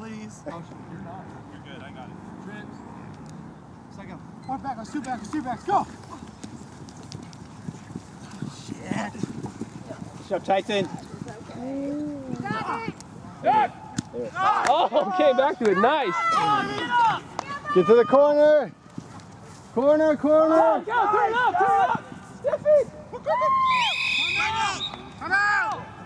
please. Oh, you're not. You're good, I got it. Trips. Second. One back, let's two backs, go! Shit. Push up, Tyson. You got it. There. Oh, okay, back to it. Nice. Get to the corner. Corner. Oh, go, turn it up. Stiffy. Come out!